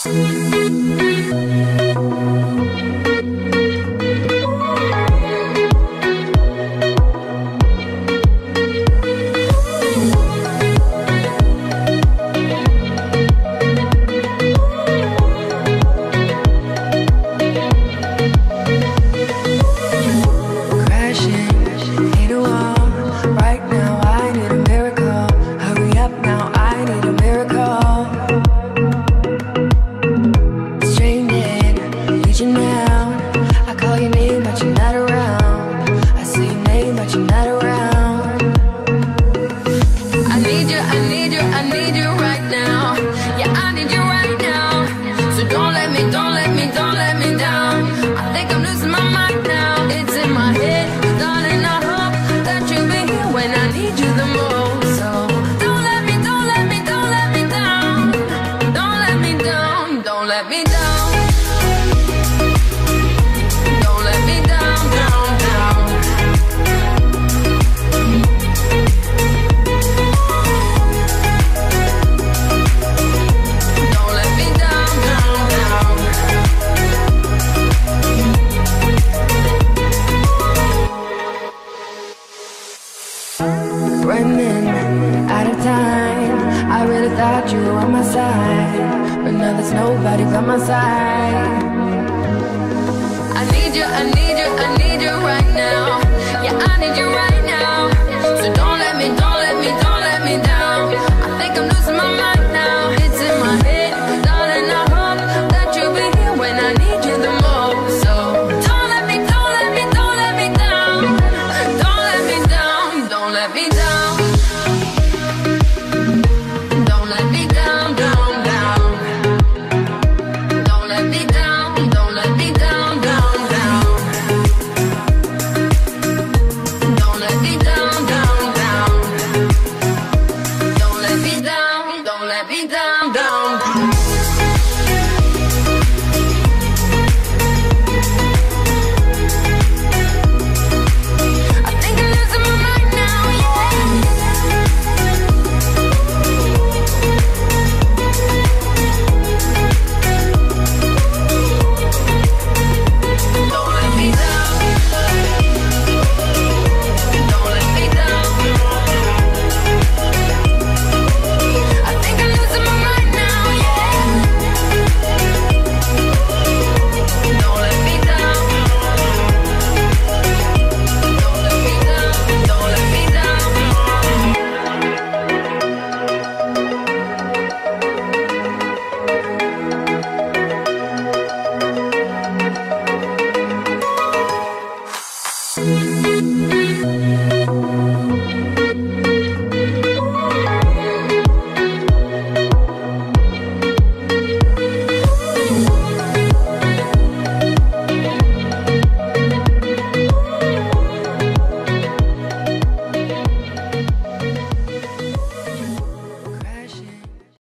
Running out of time, I really thought you were on my side, but now there's nobody by my side. I need you, I need you, I need you right now. Yeah, I need you right now. So don't let me, don't let me, don't let me down. I think I'm losing my mind now. It's in my head, darling, I hope that you'll be here when I need you the most. So don't let me, don't let me, don't let me down. Don't let me down, don't let me down.